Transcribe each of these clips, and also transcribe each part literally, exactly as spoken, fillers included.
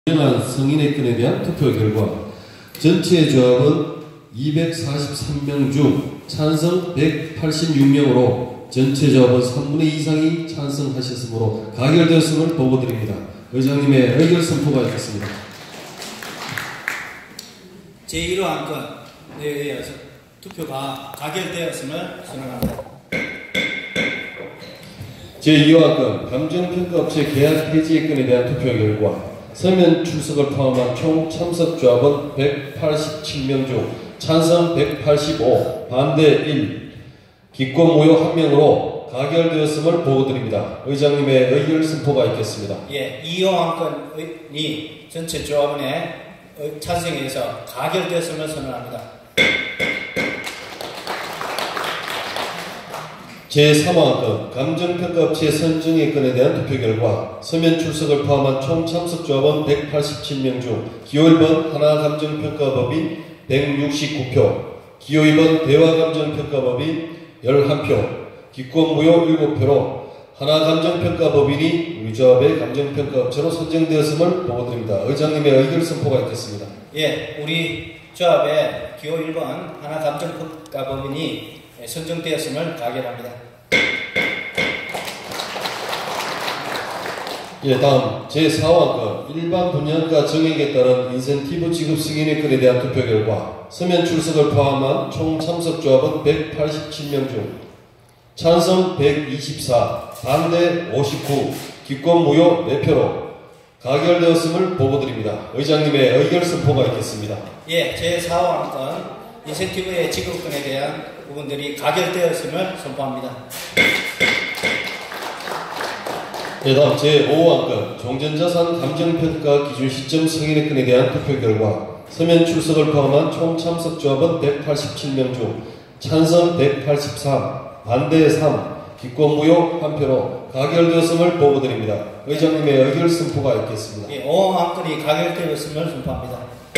정한 승인의 건에 대한 투표 결과 전체 조합은 이백사십삼 명 중 찬성 백팔십육 명으로 전체 조합은 삼분의 이 이상이 찬성하셨으므로 가결되었음을 보고드립니다. 의장님의 의결 선포가 있겠습니다. 제일 호 안건에 의해서 투표가 가결되었음을 선언합니다. 제이 호 안건 감정평가업체 계약 해지 건에 대한 투표 결과 서면 출석을 포함한 총 참석 조합은 백팔십칠 명 중 찬성 백팔십오, 반대 일, 기권 무효 한 명으로 가결되었음을 보고드립니다. 의장님의 의결 선포가 있겠습니다. 예, 이 호 안건이 전체 조합원의 찬성에 의해서 가결되었음을 선언합니다. 제삼 호 안건 감정평가업체 선정의 건에 대한 투표 결과 서면 출석을 포함한 총 참석 조합원 백팔십칠 명 중 기호 일 번 하나감정평가법인 백육십구 표, 기호 이 번 대화감정평가법인 십일 표, 기권 무효 일곱 표로 하나감정평가법인이 우리 조합의 감정평가업체로 선정되었음을 보고드립니다. 의장님의 의결 선포가 있겠습니다. 예, 우리 조합의 기호 일 번 하나감정평가법인이 선정되었음을 가결합니다. 예, 다음 제사 호 안건 일반 분양가 정액에 따른 인센티브 지급 승인의 건에 대한 투표 결과 서면 출석을 포함한 총 참석 조합은 백팔십칠 명 중 찬성 백이십사, 반대 오십구, 기권 무효 네 표로 가결되었음을 보고드립니다. 의장님의 의결 선포가 있겠습니다. 예, 제사 호 안건 인센티브의 지급권에 대한 부분들이 가결되었음을 선포합니다. 예, 다음 제오 호 안건 종전자산 감정평가 기준 시점 승인의 건에 대한 투표 결과 서면 출석을 포함한 총 참석 조합은 백팔십칠 명 중 찬성 백팔십삼, 반대 삼, 기권 무효 한 표로 가결되었음을 보고드립니다. 의장님의 의결 선포가 있겠습니다. 예, 오 호 안건이 가결되었음을 선포합니다.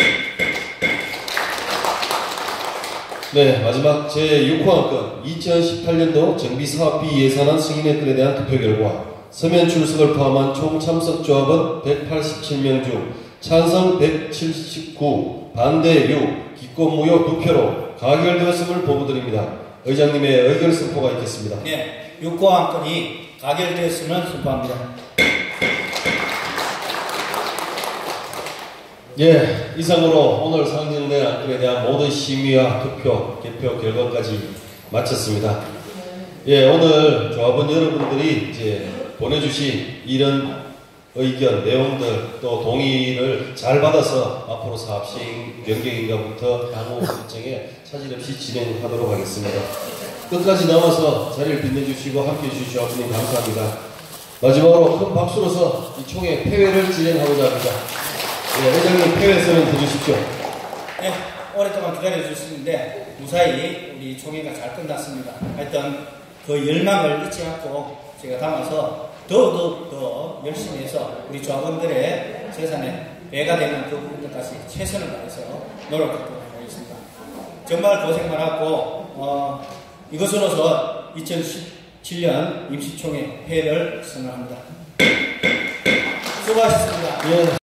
네, 마지막 제육 호 안건 이천십팔 년도 정비사업비 예산안 승인의 건에 대한 투표 결과 서면 출석을 포함한 총 참석 조합은 백팔십칠 명 중 찬성 백칠십구, 반대 육, 기권 무효 두 표로 가결되었음을 보고드립니다. 의장님의 의결 선포가 있겠습니다. 네, 육 호 안건이 가결되었음을 선포합니다. 예, 이상으로 오늘 상정된 안건에 대한 모든 심의와 투표, 개표 결과까지 마쳤습니다. 예, 오늘 조합원 여러분들이 이제 보내주신 이런 의견, 내용들 또 동의를 잘 받아서 앞으로 사업 시행 변경인가부터 향후 일정에 차질 없이 진행하도록 하겠습니다. 끝까지 나와서 자리를 빛내주시고 함께해 주신 조합원님 감사합니다. 마지막으로 큰 박수로서 이 총회 폐회를 진행하고자 합니다. 네, 회장님 폐회선언 해주십시오. 네, 오랫동안 기다려주시는데 무사히 우리 총회가 잘 끝났습니다. 하여튼 그 열망을 잊지 않고 제가 담아서 더더욱 더 열심히 해서 우리 조합원들의 재산에 배가 되는 그 부분까지 최선을 다해서 노력하도록 하겠습니다. 정말 고생 많았고 어, 이것으로서 이천십칠 년 임시총회 폐회를 선언합니다. 수고하셨습니다. 예.